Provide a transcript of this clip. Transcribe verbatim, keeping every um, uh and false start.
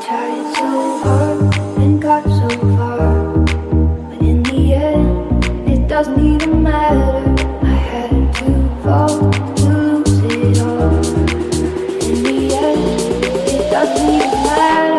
tried so hard and got so far, but in the end, it doesn't even matter. I had to fall to lose it all. In the end, it doesn't even matter.